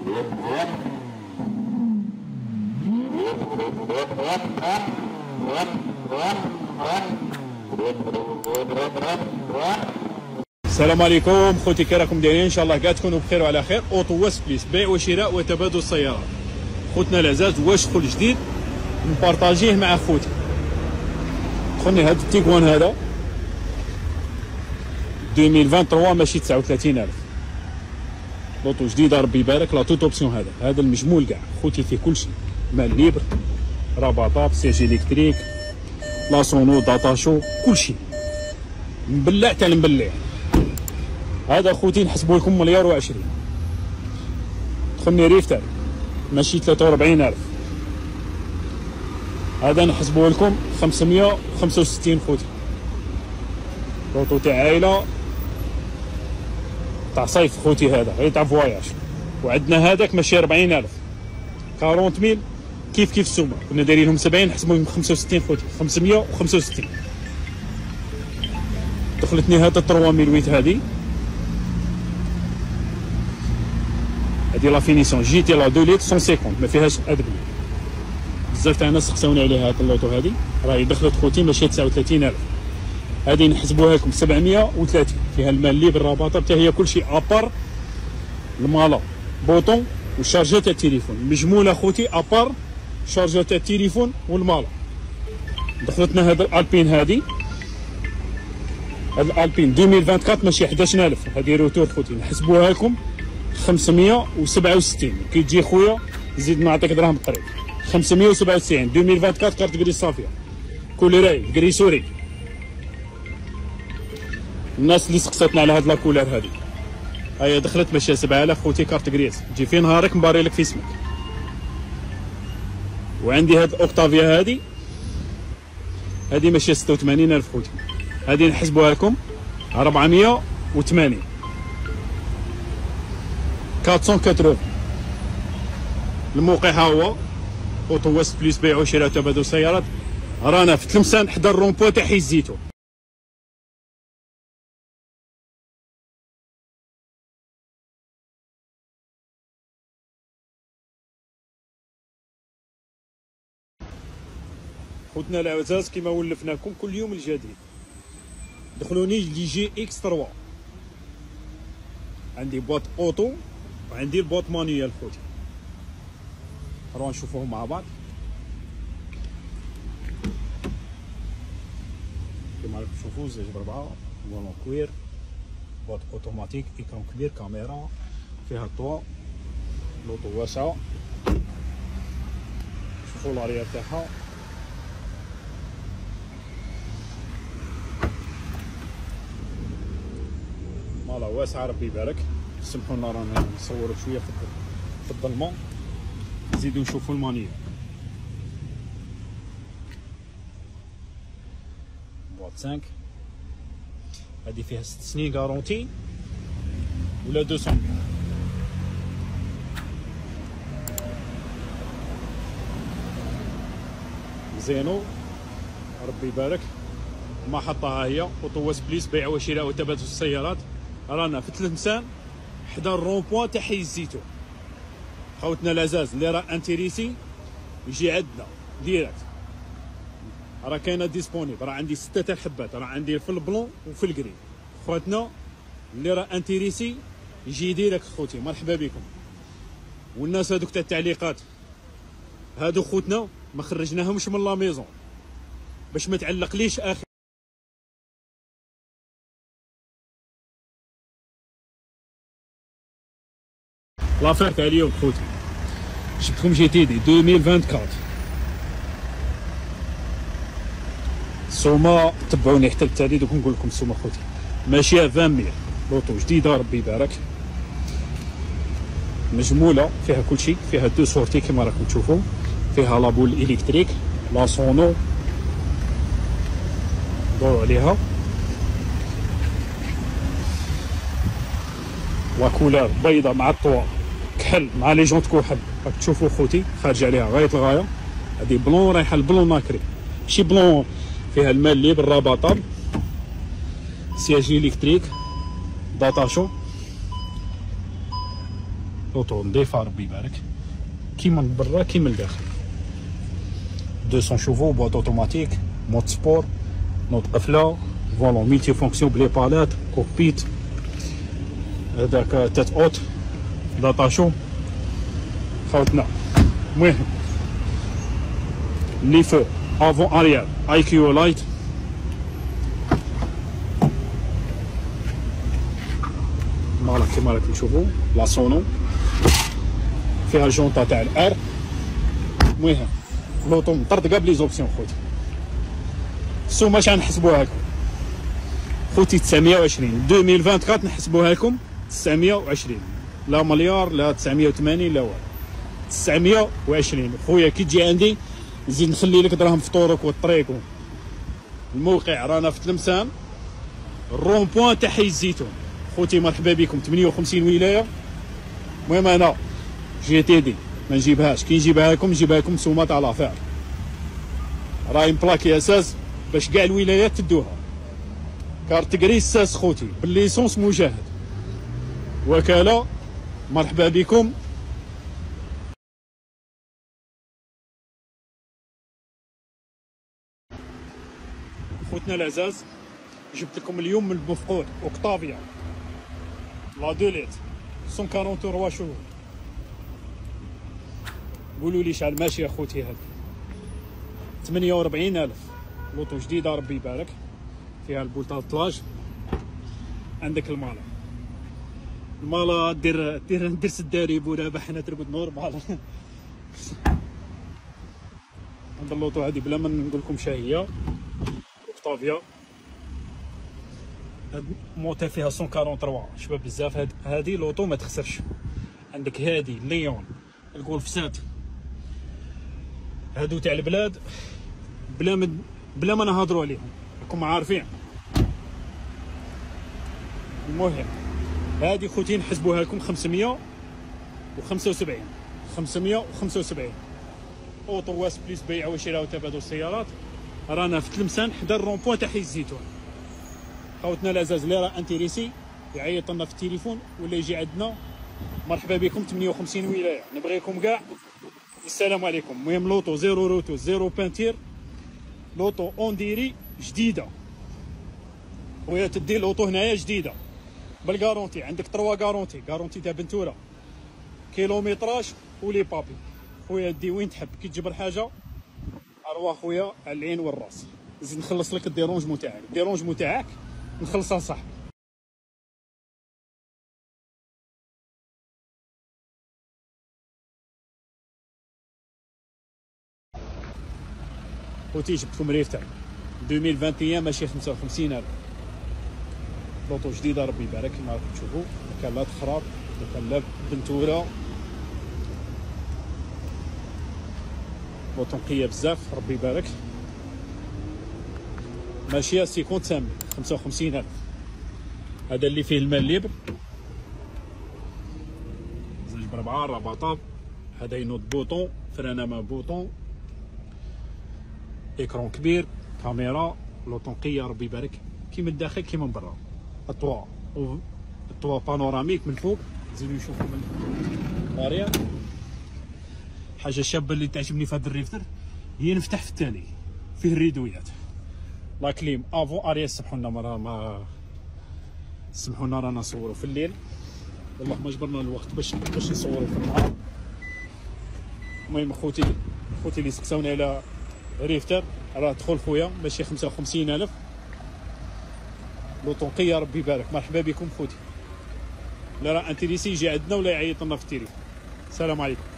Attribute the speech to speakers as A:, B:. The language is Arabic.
A: السلام عليكم خوتي، كي راكم دايرين؟ ان شاء الله كاع تكونوا بخير وعلى خير. اوتو واس بليس، بيع وشراء وتبادل السيارات. خوتنا العزاز، واش دخل جديد نبارطاجيه مع خوتي. دخلني هذا التيغوان هذا 2023 ماشي 39,000. لوطو جديده ربي يبارك، لا توت اوبسيون. هذا المجمول كاع خوتي فيه كلشي، مال ليبر، رابطات، سياج الكتريك، لاسونو، داتاشو، كلشي مبلع تاع المبلع. هذا خوتي نحسبوا لكم 1,020,000. دخلني ريف تاعي ماشي 43,000. هذا نحسبوه لكم 565 خوتي. لوطو تاع عائله تاع صيف خوتي، هذا غير تاع فواياج. وعندنا هذاك ماشي 40,000، 40,000 كيف السومه. كنا دايرين لهم 70، نحسبوا لهم 65 خوتي، 565. دخلتني هذا 3008 هذه لا فينيسيون جي تي لا 2 لتر 150، ما فيهاش ادبي. بزاف تاع الناس سقساوني عليها هاد اللوطو. هذه راهي دخلت خوتي ماشي 39,000. هذه نحسبوها لكم 730، فيها المال لي بالرابطه حتى هي كلشي ابار المالا بوطون وشارجه تاع التليفون. مجموله خوتي ابار شارجه تاع التليفون والمالا. دخلتنا هذا الالبين، هذه الالبين 2024 ماشي 11,000. هذه روتور خوتي نحسبوها لكم 567. كي تجي خويا زيد نعطيك دراهم قريب. 597 2024 كارت كري صافيه، كوليراي كري سوري. الناس اللي سقساتنا على هاد لاكولار هذه هيا دخلت ماشي 7,000 خوتي. كارت كريس تجي في نهارك مباري لك في اسمك. وعندي هاد اوكتافيا هذه ماشي 86,000 خوتي. هذه نحسبوها لكم 480 480. الموقع ها هو اوتو واس بليس، بيع وشراء وتبادل سيارات. رانا في تلمسان حدا الرومبو تاع حي الزيتون. خوتنا العزاز، كيما ولفناكم كل يوم الجديد. دخلوني لي جي اكس 3. عندي بوط اوتو وعندي البوط مانيوال خوتي. نروح نشوفوهم مع بعض. كيما راكم تشوفوا زوج بربعة، فولون كوير، بوط اوتوماتيك، ايكرون كبير، كاميرا، فيها الطوا، لوطو واسعة. شوفوا لاريير تاعها. مالا واسعة ربي يبارك. سمحوا لنا رانا نصوروا شويه في الظلمه. نزيدو نشوفوا المانيو. بوات 5 هذه فيها 6 سنين غارونتي ولا 200. زينو ربي يبارك. ما حطها هي اوتو واس بليس، بيع وشراء وتبادل السيارات. رانا في تلمسان حدا الرومبوان تاع حي الزيتون. خوتنا العزاز اللي راه انتريسي يجي عندنا ديريكت. راه كاينه ديسبونيبل، راه عندي 6 تاع الحبات، راه عندي في البلون وفي الكري. خواتنا اللي راه انتريسي يجي ديريكت خوتي، مرحبا بكم. والناس هذوك تاع التعليقات هادو خوتنا ما خرجناهمش من لا ميزون باش ما تعلقليش اخي. لافير تاع اليوم خوتي، جبتكم جي تي دي 2024. السومه تبعوني حتى التالي دوك نقول لكم السومه خوتي ماشيه 20,000. لوطو جديده ربي يبارك، مجموله فيها كلشي. فيها 2 سورتي كما راكم تشوفوا، فيها لابول الكتريك، لا سونو دوروا عليها. لا كولار بيضه مع الطوا كحل مع لي جونط كحل. راك تشوفوا خوتي خارج عليها غايه الغايه. هذه بلون رايحه البلون ناكري، ماشي بلون. فيها المال لي بالرابطه، سياج الكتريك، داتاشو. لوطو نضيفها ربي يبارك، كيما من برا كيما لداخل. 200 شوفو، بواط اوتوماتيك، مود سبور، نوض قفله، فولون ميلتي فونكسيون بلي بالات، كوكبيت، هذاك تات اوت، داتاشو خوتنا. المهم لي فو افون اريير اي كيو لايت، فوالا كيما راكم تشوفوا لا سونو، فيها الجونطه تاع الار. المهم لوطو مطردقه بلي زوبسيون خوتي. السومه شحال نحسبوها لكم خوتي؟ 920 2024 نحسبوها لكم 920، لا مليار لا 980 لا والو، 920 خويا. كي تجي عندي نزيد نخلي لك دراهم فطورك والطريق. الموقع رانا في تلمسان، الرون بوان تاع حي الزيتون خوتي. مرحبا بكم، 58 ولايه. المهم انا جي تي دي ما نجيبهاش، كي نجيبها لكم سومه تاع لافير، راهي مبلاكي اساس باش كاع الولايات تدوها. كارت كريس ساس خوتي بالليسونس مجاهد، وكاله. مرحبا بكم. خوتنا العزاز، جبت لكم اليوم من المفقود اوكتافيا لا دوليت 143 شهور. قولوا لي شحال ماشي اخوتي؟ هذا 48,000. لوطو جديده ربي يبارك، فيها البولطاج. عندك المالا دير سداري بولا حنا ترقد نورمال. عند اللوطو هذه بلا ما نقول لكم شاهيه اوكتافيا. هاد موتور فيها 143 شباب بزاف. هادي لوطو ما تخسرش. عندك هادي ليون، الجولف سات، هادو تاع البلاد بلا ما نهضروا عليهم، راكم عارفين. المهم هادي خوتي نحسبوها لكم 575 اوطو واس بليس بيع وشراء وتبادل السيارات. رانا في تلمسان حدا الرون بوان تاع حي الزيتون. خوتنا العزاز اللي راه انتريسي يعيط لنا في التليفون ولا يجي عندنا. مرحبا بكم، 58 ولايه، نبغيكم كاع. السلام عليكم. المهم لوطو زيرو روتو زيرو بانتير، لوطو اونديري جديده خويا. تدي لوطو هنايا جديده بالكارونتي. عندك 3 كارونتي تاع بنتوره، كيلومتراج ولي بابي. خويا دي وين تحب، كي تجبر حاجه ارواح خويا على العين والراس. نزيد نخلص لك الديرونجمون تاعك نخلصها صح. خوتي جبتكم ريفتر 2021 ماشي 55,000. لوطو جديده ربي يبارك كما راكم تشوفوا. كان لا تخراب، كان لا بنتوره، لوطو نقيه بزاف ربي يبارك. ماشيه 55,000. هذا اللي فيه المال ليبر، زوج بربعه رباطه. هذا ينوض بوطون، فرانه بوطون، اكرون كبير، كاميرا. لوطو نقيه ربي يبارك، كي من الداخل كي من برا. الطوا بانوراميك من فوق، زيدو نشوفوا من الاريا. حاجه شابه اللي تعجبني في هذا الريفتر هي نفتح في الثاني، فيه الريدويات، لا كليم افون اريا. سمحوا لنا رانا نصوروا في الليل، والله ما جبرنا الوقت باش نصوروا في النهار. المهم خوتي اللي سقساوني على ريفتر راه دخل خويا ماشي 55,000. لوطو نقيه ربي يبارك. مرحبا بكم خوتي، لا راه انتريسي يجي عندنا ولا يعيط لنا في التليفون. السلام عليكم.